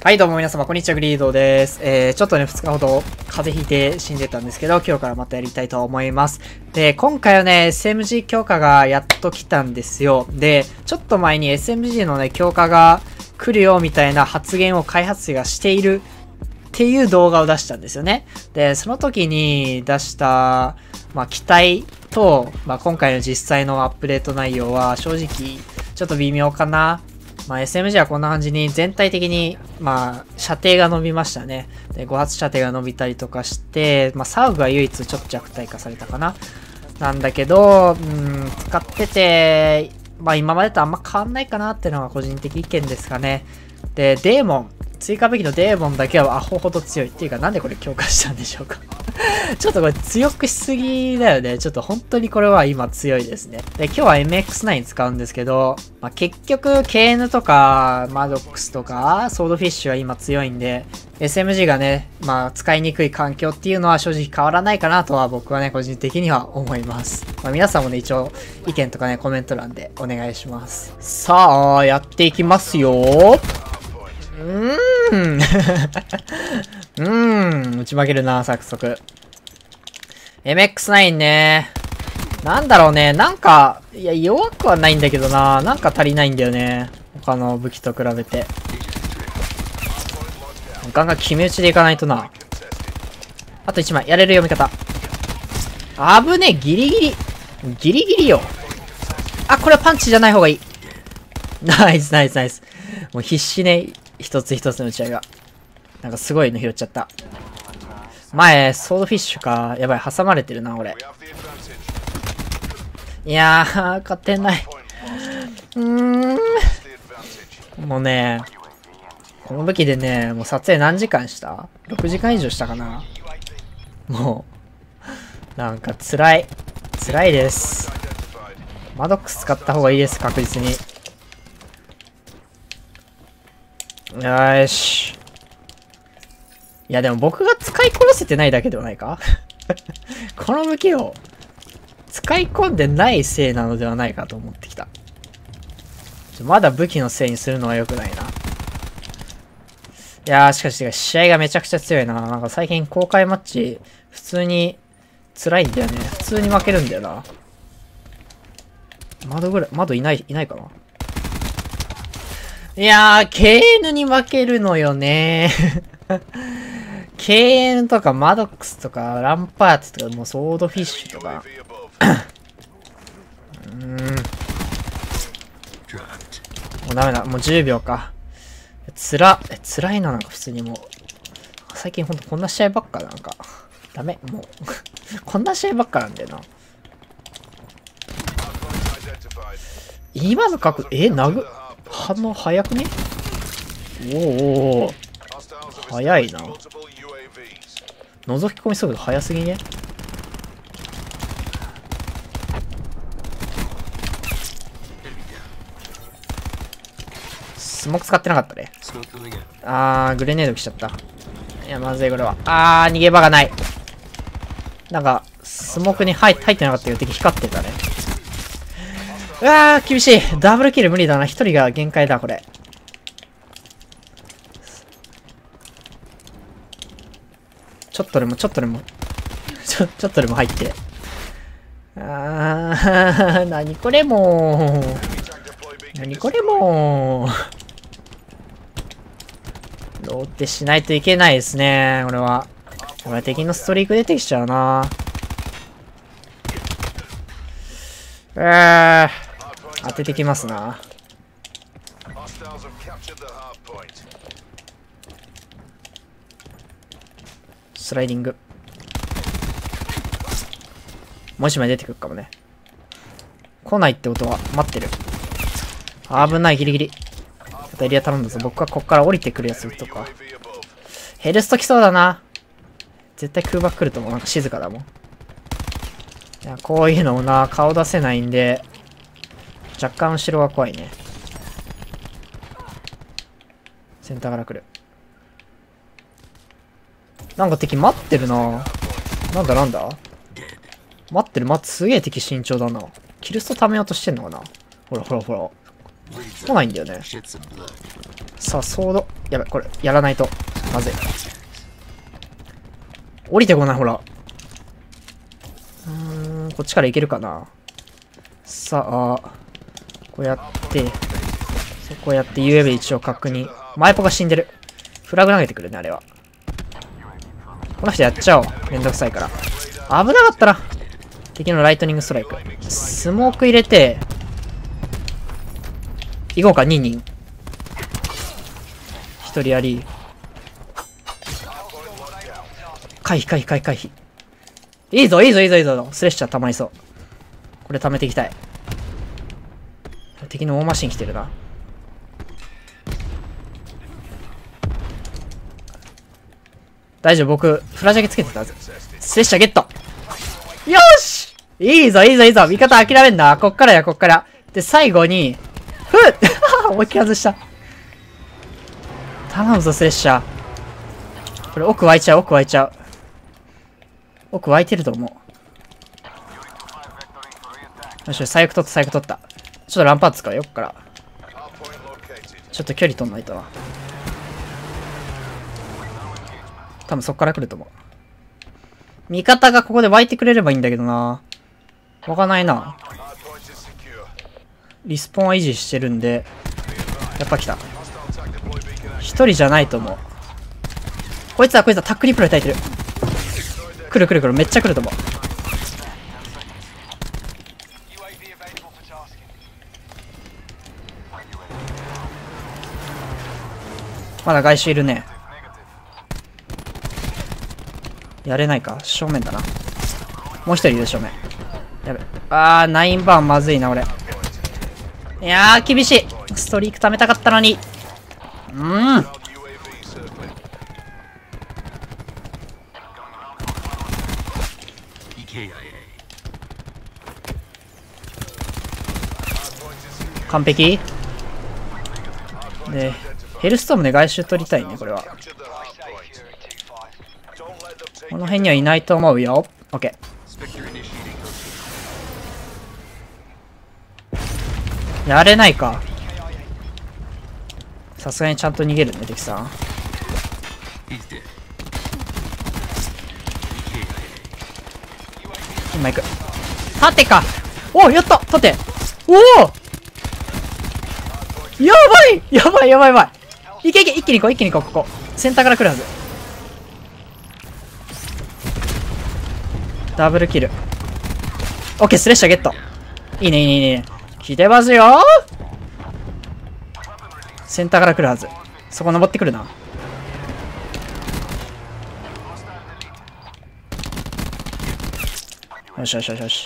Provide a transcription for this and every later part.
はい、どうも皆様、こんにちは、グリードです。ちょっとね、2日ほど風邪ひいて死んでたんですけど、今日からまたやりたいと思います。で、今回はね、SMG 強化がやっと来たんですよ。で、ちょっと前に SMG のね、強化が来るよ、みたいな発言を開発者がしているっていう動画を出したんですよね。で、その時に出した、期待と、今回の実際のアップデート内容は、正直、ちょっと微妙かな。SMG はこんな感じに全体的に、射程が伸びましたね。で、5発射程が伸びたりとかして、サウグは唯一ちょっと弱体化されたかな。なんだけど、使ってて、今までとあんま変わんないかなっていうのが個人的意見ですかね。で、デーモン。追加武器のデーモンだけはアホほど強い。っていうか、なんでこれ強化したんでしょうか。ちょっとこれ強くしすぎだよね。ちょっと本当にこれは今強いですね。で、今日は MX9 使うんですけど、結局 KN とか、マドックスとか、ソードフィッシュは今強いんで、SMG がね、使いにくい環境っていうのは正直変わらないかなとは僕はね、個人的には思います。皆さんもね、一応意見とかね、コメント欄でお願いします。さあ、やっていきますよ。打ち負けるな、早速。MX9 ね。なんだろうね。なんか、いや、弱くはないんだけどな。なんか足りないんだよね。他の武器と比べて。ガンガン決め打ちでいかないとな。あと1枚。やれる読み方。危ねえ。ギリギリ。ギリギリよ。あ、これはパンチじゃない方がいい。ナイスナイスナイス。もう必死ね。一つ一つの打ち合いが。なんかすごいの拾っちゃった。前、ソードフィッシュか。やばい、挟まれてるな、俺。いやー、勝てない。もうね、この武器でね、もう撮影何時間した ?6 時間以上したかな。もう、なんか辛い。辛いです。マドックス使った方がいいです、確実に。よーし。いやでも僕が使いこなせてないだけではないかこの武器を使い込んでないせいなのではないかと思ってきた。まだ武器のせいにするのは良くないな。いやーしかし試合がめちゃくちゃ強いな。なんか最近公開マッチ普通に辛いんだよね。普通に負けるんだよな。窓いないかな。いやー、KN に負けるのよねKN とかマドックスとかランパーツとかもうソードフィッシュとかもうダメだ。もう10秒か。辛いな、なんか普通にもう。最近ほんとこんな試合ばっかなんか。ダメ、もう。こんな試合ばっかなんだよな。今の角度、反応早くね？おお早いな。覗き込み速度早すぎね。スモーク使ってなかったね。グレネード来ちゃった。いや、まずいこれは。逃げ場がない。なんか、スモークに入ってなかったけど敵光ってたね。厳しい。ダブルキル無理だな。一人が限界だ、これ。ちょっとでも入って。何これもローテしないといけないですね、これは。これ敵のストリーク出てきちゃうな。当ててきますな。スライディング。もう一枚出てくるかもね。来ないってことは待ってる。危ない、ギリギリ。またエリア頼んだぞ。僕はこっから降りてくるやつとか。ヘルスト来そうだな。絶対空爆来ると思う。なんか静かだもん。いや、こういうのもな、顔出せないんで、若干後ろが怖いね。センターから来る。なんか敵待ってるな。なんだ待ってる。すげえ敵慎重だな。キルスト貯めようとしてんのかな。ほら。来ないんだよね。 さあ、ソード。やばい、これ、やらないと。まずい。降りてこない、ほら。こっちから行けるかな。さあ、こうやって、そこやって UAV 一応確認。マイポが死んでる。フラグ投げてくるね、あれは。この人やっちゃおう。めんどくさいから。危なかったな。敵のライトニングストライク。スモーク入れて、行こうか、ニンニン。一人やり。回避回避回避回避。いいぞいいぞいいぞいいぞ。スレッシャーたまりそう。これ貯めていきたい。敵の大マシン来てるな。大丈夫、僕、フラジャケつけてたはず。スレッシャーゲット。よし、いいぞいいぞいいぞ。味方諦めんな。こっからや、こっから。で、最後に、ふっ思いっきり外した。頼むぞ、スレッシャー。これ奥湧いちゃう、奥湧いちゃう。奥湧いてると思う。よし、最悪取った、最悪取った。ちょっとランパーツ使うよ、こっから。ちょっと距離取んないとな。多分そっから来ると思う。味方がここで湧いてくれればいいんだけどな。湧かないな。リスポーンは維持してるんで。やっぱ来た。一人じゃないと思う。こいつはタックリプロで焚いてる。来る来る来る。めっちゃ来ると思う。まだ外周いるね。やれないか。正面だな。もう一人いる正面。やべ。9番まずいな、俺。いやー、厳しい。ストリーク貯めたかったのに。完璧で、ヘルストームで外周取りたいね、これは。この辺にはいないと思うよ。オッケー。やれないか。さすがにちゃんと逃げるね、敵さん。今行く。縦か。お、やった、縦。おお、やばいやばいやばいやばい。いけいけ、一気に行こう、一気に行こう、ここ。センターから来るはず。ダブルキル。オッケー、スレッシャーゲット。いいね、いいね、いいね。来てますよー。センターから来るはず。そこ登ってくるな。よしよしよしよし。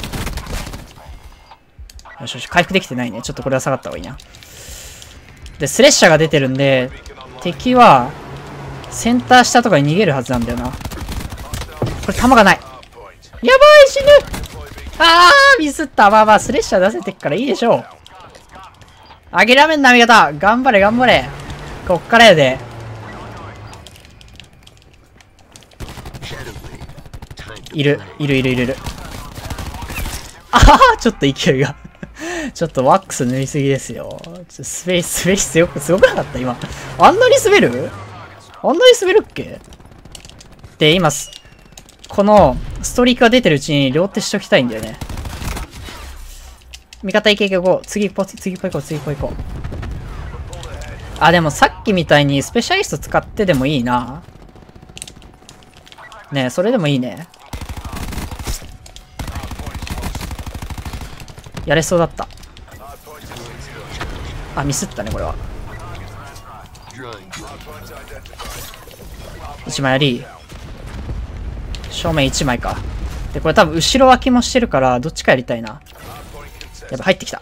よしよし、回復できてないね。ちょっとこれは下がった方がいいな。で、スレッシャーが出てるんで、敵は、センター下とかに逃げるはずなんだよな。これ弾がない。やばい、死ぬ。ミスった。まあまあ、スレッシャー出せてっからいいでしょう。諦めんな、味方。頑張れ、頑張れ。こっからやで。いる。ちょっと勢いが。ちょっとワックス塗りすぎですよ。滑りすごくなかった今。あんなに滑るっけで、今、このストリークが出てるうちに両手しときたいんだよね。味方いけいけこう。次一歩行こう。でもさっきみたいにスペシャリスト使ってでもいいな。ねえ、それでもいいね。やれそうだった。ミスったね、これは。1枚やり。正面1枚か。で、これ多分後ろ脇もしてるから、どっちかやりたいな。やばい、入ってきた。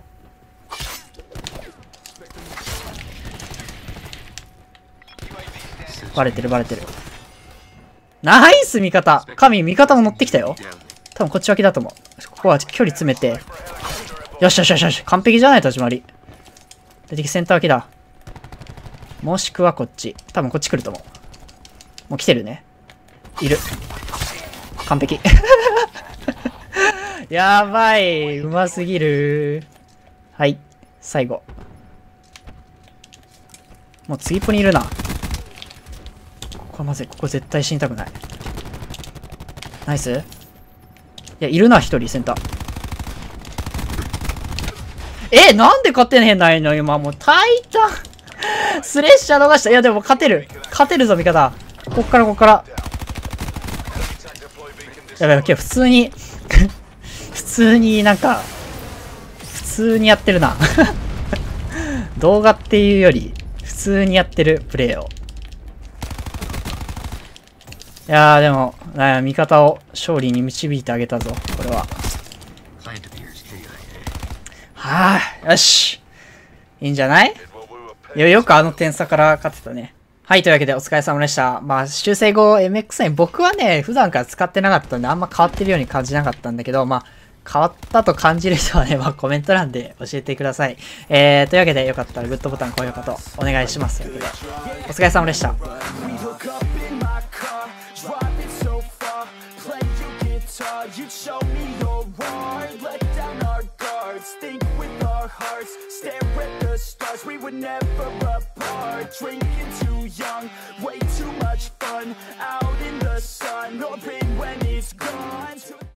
バレてる。ナイス味方。味方も乗ってきたよ。多分こっち脇だと思う。ここは距離詰めて。よし。完璧じゃないと始まり。で、敵センター脇だ。もしくはこっち。多分こっち来ると思う。もう来てるね。いる。完璧。やばい。うますぎる。はい。最後。 もう次ポにいるな。これまずい。ここ絶対死にたくない。ナイス。いや、いるな、一人、センター。なんで勝てねえないの今、もう、タイタンスレッシャー逃した。いや、でも勝てる。勝てるぞ、味方。こっから、こっから。やばい、今日普通に普通になんか、普通にやってるな。動画っていうより、普通にやってるプレイを。いやーでも、味方を勝利に導いてあげたぞ、これは。はあ、よし。いいんじゃない？よくあの点差から勝てたね。はい、というわけでお疲れ様でした。まあ、修正後 MX9 僕はね、普段から使ってなかったんで、あんま変わってるように感じなかったんだけど、まあ、変わったと感じる人はね、まあ、コメント欄で教えてください。というわけで、よかったらグッドボタン、高評価とお願いします。というわけで、お疲れ様でした。You'd show me your heart, let down our guards, think with our hearts, stare at the stars, we were never apart, drinking too young, way too much fun, out in the sun, hoping when it's gone.